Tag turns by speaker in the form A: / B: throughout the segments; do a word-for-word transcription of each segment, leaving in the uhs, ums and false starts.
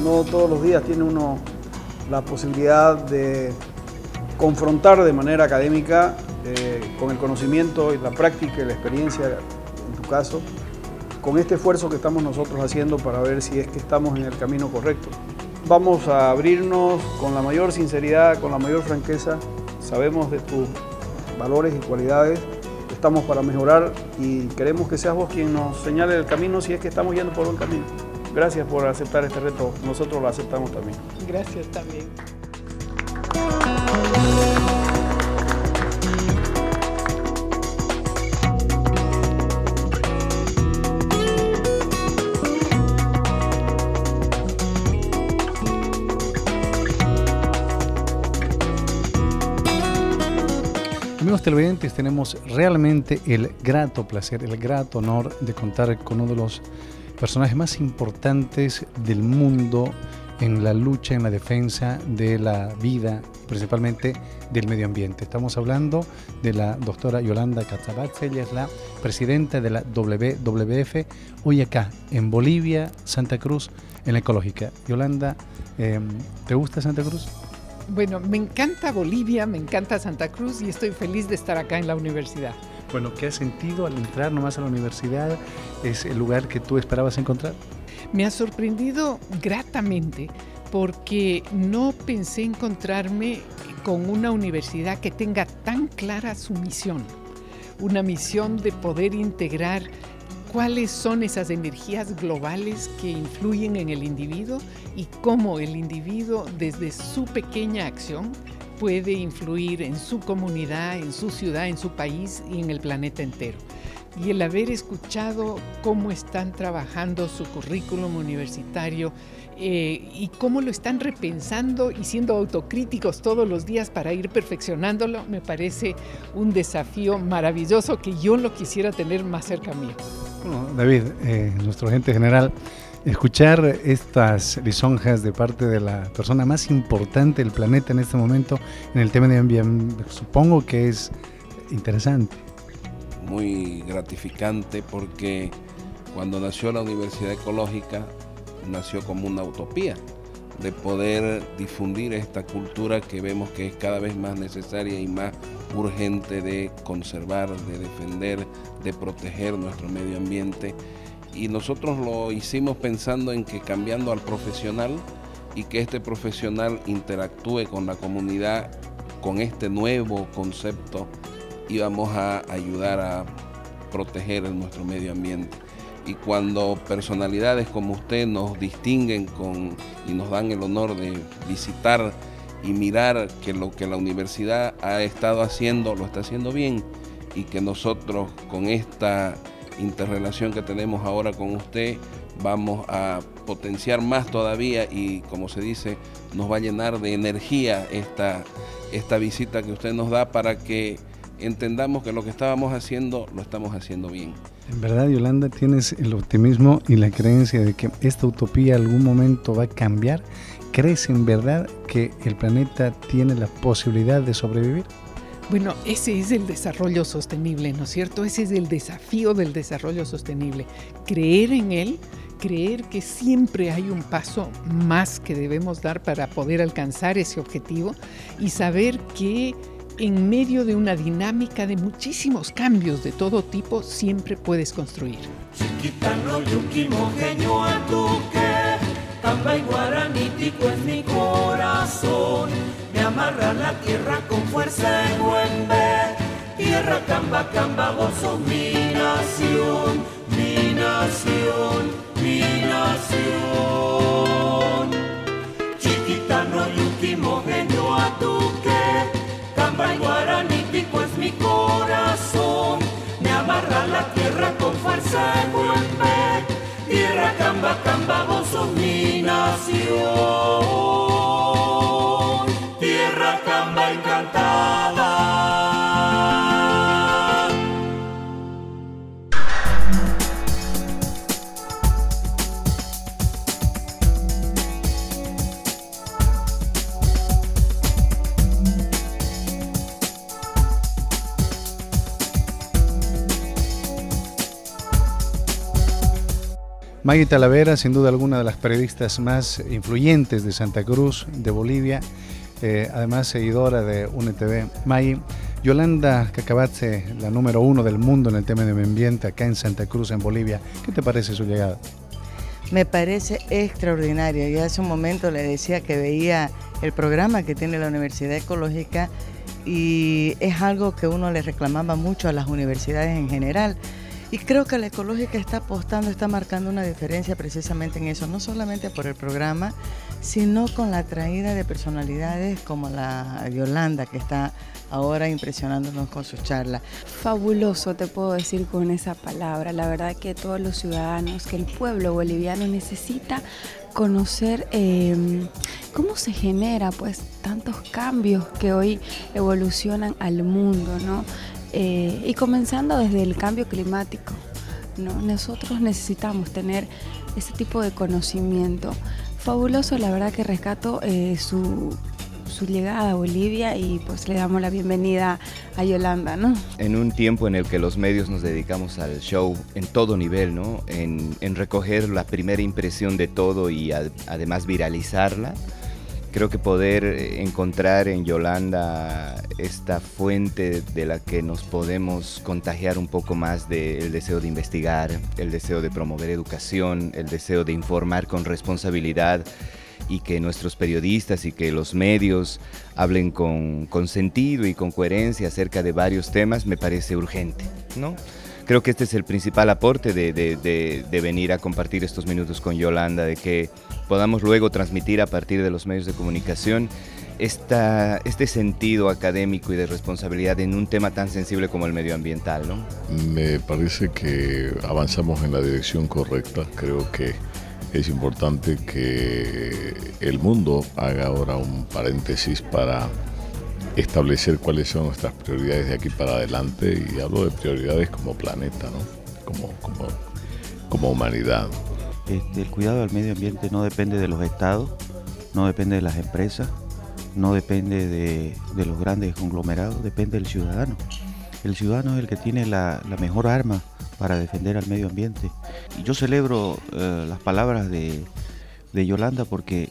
A: no todos los días tiene uno la posibilidad de confrontar de manera académica eh, con el conocimiento y la práctica y la experiencia, en tu caso, con este esfuerzo que estamos nosotros haciendo para ver si es que estamos en el camino correcto. Vamos a abrirnos con la mayor sinceridad, con la mayor franqueza. Sabemos de tus valores y cualidades, estamos para mejorar y queremos que seas vos quien nos señale el camino si es que estamos yendo por buen camino. Gracias por aceptar este reto, nosotros lo aceptamos también.
B: Gracias también.
C: Amigos televidentes, tenemos realmente el grato placer, el grato honor de contar con uno de los personajes más importantes del mundo en la lucha, en la defensa de la vida, principalmente del medio ambiente. Estamos hablando de la doctora Yolanda Casabatz. Ella es la presidenta de la W W F, hoy acá en Bolivia, Santa Cruz, en la Ecológica. Yolanda, eh, ¿te gusta Santa Cruz?
B: Bueno, me encanta Bolivia, me encanta Santa Cruz y estoy feliz de estar acá en la universidad.
C: Bueno, ¿qué has sentido al entrar nomás a la universidad? ¿Es el lugar que tú esperabas encontrar?
B: Me ha sorprendido gratamente porque no pensé encontrarme con una universidad que tenga tan clara su misión. Una misión de poder integrar cuáles son esas energías globales que influyen en el individuo y cómo el individuo desde su pequeña acción puede influir en su comunidad, en su ciudad, en su país y en el planeta entero. Y el haber escuchado cómo están trabajando su currículum universitario eh, y cómo lo están repensando y siendo autocríticos todos los días para ir perfeccionándolo, me parece un desafío maravilloso que yo lo quisiera tener más cerca mío.
C: Bueno, David, eh, nuestro gerente general, escuchar estas lisonjas de parte de la persona más importante del planeta en este momento en el tema de ambiente, supongo que es interesante.
D: Muy gratificante porque cuando nació la Universidad Ecológica nació como una utopía de poder difundir esta cultura que vemos que es cada vez más necesaria y más urgente de conservar, de defender, de proteger nuestro medio ambiente. Y nosotros lo hicimos pensando en que cambiando al profesional y que este profesional interactúe con la comunidad con este nuevo concepto, íbamos a ayudar a proteger nuestro medio ambiente. Y cuando personalidades como usted nos distinguen con, y nos dan el honor de visitar y mirar que lo que la universidad ha estado haciendo, lo está haciendo bien, y que nosotros con esta interrelación que tenemos ahora con usted vamos a potenciar más todavía y, como se dice, nos va a llenar de energía esta, esta visita que usted nos da para que entendamos que lo que estábamos haciendo, lo estamos haciendo bien.
C: En verdad, Yolanda, tienes el optimismo y la creencia de que esta utopía algún momento va a cambiar. ¿Crees en verdad que el planeta tiene la posibilidad de sobrevivir?
B: Bueno, ese es el desarrollo sostenible, ¿no es cierto? Ese es el desafío del desarrollo sostenible. Creer en él, creer que siempre hay un paso más que debemos dar para poder alcanzar ese objetivo y saber que en medio de una dinámica de muchísimos cambios de todo tipo, siempre puedes construir.
E: Chiquitano, yuki, mojeño, atuque, tamba y guaraní, tico es mi corazón. Me amarra la tierra con fuerza en Huembe. Tierra, camba, camba, vos sos mi nación, mi nación, mi nación. Chiquitano, yuki, mojeño, atuque, tamba y guaraní, tico es mi corazón. Me amarra la tierra con fuerza en Huembe. Tierra, camba, camba, vos sos mi nación. Tierra, camba encantada.
C: Maggie Talavera, sin duda alguna de las periodistas más influyentes de Santa Cruz, de Bolivia, eh, además seguidora de U N E T V. Maggie, Yolanda Cacabatze, la número uno del mundo en el tema de medio ambiente acá en Santa Cruz, en Bolivia. ¿Qué te parece su llegada?
F: Me parece extraordinario. Yo hace un momento le decía que veía el programa que tiene la Universidad Ecológica y es algo que uno le reclamaba mucho a las universidades en general. Y creo que la Ecológica está apostando, está marcando una diferencia precisamente en eso, no solamente por el programa, sino con la traída de personalidades como la Yolanda, que está ahora impresionándonos con su charla.
G: Fabuloso, te puedo decir con esa palabra. La verdad que todos los ciudadanos, que el pueblo boliviano necesita conocer eh, cómo se genera pues tantos cambios que hoy evolucionan al mundo, ¿no? Eh, y comenzando desde el cambio climático, ¿no? Nosotros necesitamos tener ese tipo de conocimiento. Fabuloso, la verdad que rescato eh, su, su llegada a Bolivia y pues le damos la bienvenida a Yolanda, ¿no?
H: En un tiempo en el que los medios nos dedicamos al show en todo nivel, ¿no? En, en recoger la primera impresión de todo y a, además viralizarla. Creo que poder encontrar en Yolanda esta fuente de la que nos podemos contagiar un poco más del deseo de investigar, el deseo de promover educación, el deseo de informar con responsabilidad y que nuestros periodistas y que los medios hablen con, con sentido y con coherencia acerca de varios temas, me parece urgente, ¿no? Creo que este es el principal aporte de, de, de, de venir a compartir estos minutos con Yolanda, de que podamos luego transmitir a partir de los medios de comunicación esta, este sentido académico y de responsabilidad en un tema tan sensible como el medioambiental, ¿no?
I: Me parece que avanzamos en la dirección correcta. Creo que es importante que el mundo haga ahora un paréntesis para establecer cuáles son nuestras prioridades de aquí para adelante, y hablo de prioridades como planeta, ¿no? como, como, como humanidad.
J: Este, el cuidado del medio ambiente no depende de los estados, no depende de las empresas, no depende de, de los grandes conglomerados, depende del ciudadano. El ciudadano es el que tiene la, la mejor arma para defender al medio ambiente. Y yo celebro eh, las palabras de, de Yolanda porque,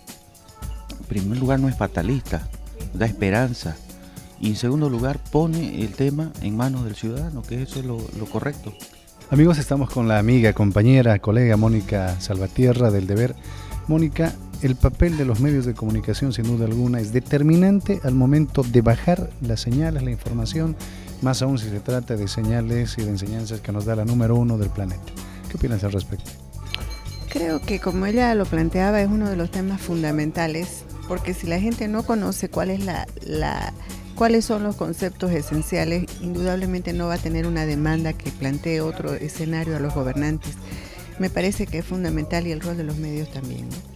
J: en primer lugar, no es fatalista, da esperanza. Y en segundo lugar, pone el tema en manos del ciudadano, que eso es lo, lo correcto.
C: Amigos, estamos con la amiga, compañera, colega Mónica Salvatierra del Deber. Mónica, el papel de los medios de comunicación, sin duda alguna, es determinante al momento de bajar las señales, la información, más aún si se trata de señales y de enseñanzas que nos da la número uno del planeta. ¿Qué opinas al respecto?
K: Creo que, como ella lo planteaba, es uno de los temas fundamentales, porque si la gente no conoce cuál es la, la, cuáles son los conceptos esenciales, indudablemente no va a tener una demanda que plantee otro escenario a los gobernantes. Me parece que es fundamental, y el rol de los medios también, ¿no?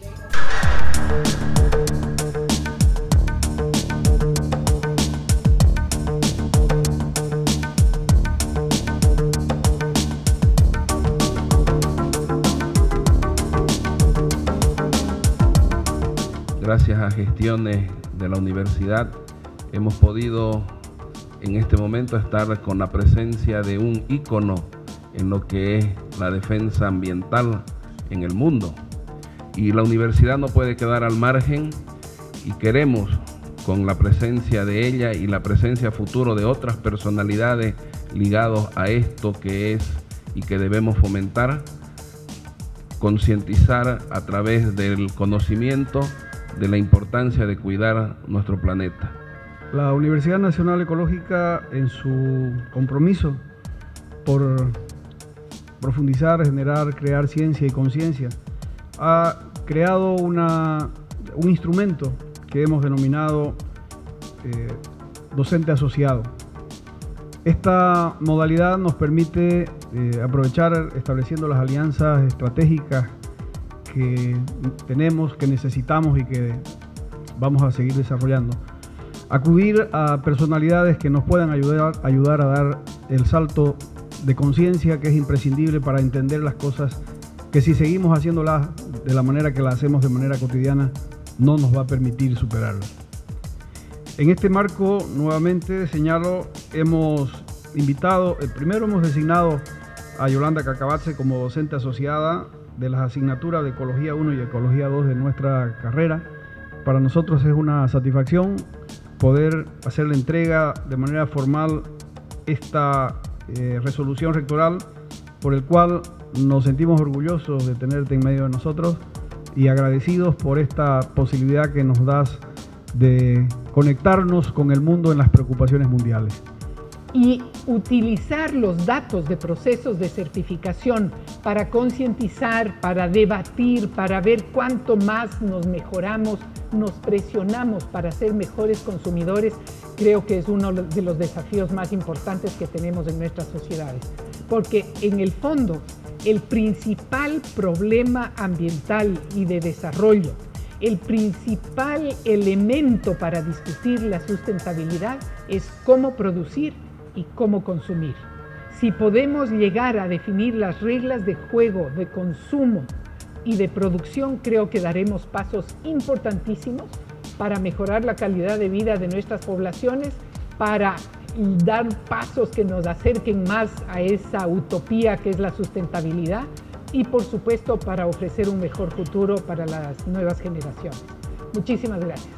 D: Gracias a gestiones de la universidad hemos podido en este momento estar con la presencia de un ícono en lo que es la defensa ambiental en el mundo. Y la universidad no puede quedar al margen, y queremos, con la presencia de ella y la presencia futuro de otras personalidades ligados a esto que es y que debemos fomentar, concientizar a través del conocimiento de la importancia de cuidar nuestro planeta.
A: La Universidad Nacional Ecológica, en su compromiso por profundizar, generar, crear ciencia y conciencia, ha creado una, un instrumento que hemos denominado eh, docente asociado. Esta modalidad nos permite eh, aprovechar, estableciendo las alianzas estratégicas que tenemos, que necesitamos y que vamos a seguir desarrollando, acudir a personalidades que nos puedan ayudar, ayudar a dar el salto de conciencia que es imprescindible para entender las cosas, que si seguimos haciéndolas de la manera que las hacemos de manera cotidiana, no nos va a permitir superarlas. En este marco, nuevamente señalo, hemos invitado, primero hemos designado a Yolanda Cacabatze como docente asociada de las asignaturas de Ecología uno y Ecología dos de nuestra carrera. Para nosotros es una satisfacción poder hacer la entrega de manera formal esta eh, resolución rectoral, por el cual nos sentimos orgullosos de tenerte en medio de nosotros y agradecidos por esta posibilidad que nos das de conectarnos con el mundo en las preocupaciones mundiales.
B: Y utilizar los datos de procesos de certificación para concientizar, para debatir, para ver cuánto más nos mejoramos, nos presionamos para ser mejores consumidores, creo que es uno de los desafíos más importantes que tenemos en nuestras sociedades. Porque en el fondo, el principal problema ambiental y de desarrollo, el principal elemento para discutir la sustentabilidad es cómo producir y cómo consumir. Si podemos llegar a definir las reglas de juego, de consumo y de producción, creo que daremos pasos importantísimos para mejorar la calidad de vida de nuestras poblaciones, para dar pasos que nos acerquen más a esa utopía que es la sustentabilidad y, por supuesto, para ofrecer un mejor futuro para las nuevas generaciones. Muchísimas gracias.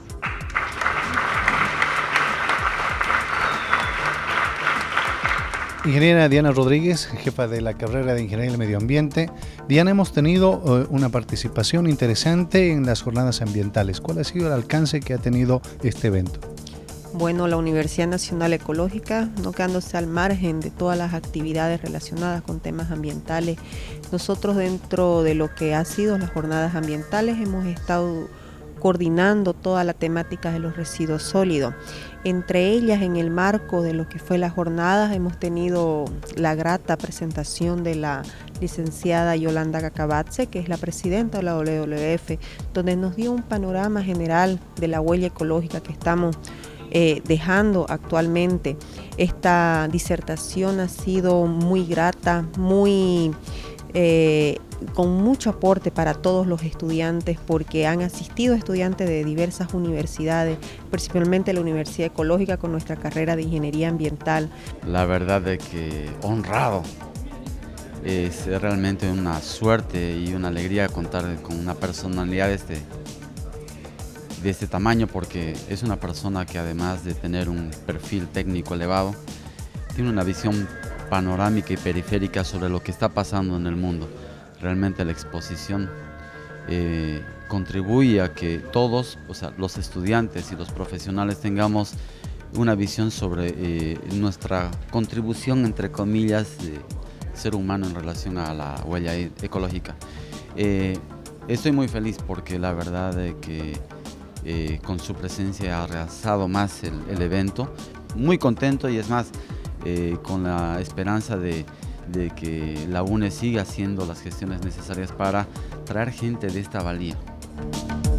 C: Ingeniera Diana Rodríguez, jefa de la carrera de Ingeniería del Medio Ambiente. Diana, hemos tenido uh, una participación interesante en las jornadas ambientales. ¿Cuál ha sido el alcance que ha tenido este evento?
L: Bueno, la Universidad Nacional Ecológica, no quedándose al margen de todas las actividades relacionadas con temas ambientales, nosotros dentro de lo que ha sido las jornadas ambientales hemos estado coordinando toda la temática de los residuos sólidos. Entre ellas, en el marco de lo que fue las jornadas, hemos tenido la grata presentación de la licenciada Yolanda Cacabatze, que es la presidenta de la W W F, donde nos dio un panorama general de la huella ecológica que estamos eh, dejando actualmente. Esta disertación ha sido muy grata, muy eh, con mucho aporte para todos los estudiantes, porque han asistido estudiantes de diversas universidades, principalmente la Universidad Ecológica con nuestra carrera de Ingeniería Ambiental.
M: La verdad es que honrado, es realmente una suerte y una alegría contar con una personalidad de este, de este tamaño, porque es una persona que, además de tener un perfil técnico elevado, tiene una visión panorámica y periférica sobre lo que está pasando en el mundo. Realmente la exposición eh, contribuye a que todos, o sea, los estudiantes y los profesionales, tengamos una visión sobre eh, nuestra contribución, entre comillas, de ser humano en relación a la huella ecológica. Eh, estoy muy feliz porque la verdad es que eh, con su presencia ha realzado más el, el evento. Muy contento, y es más, eh, con la esperanza de de que la U N E siga haciendo las gestiones necesarias para traer gente de esta valía.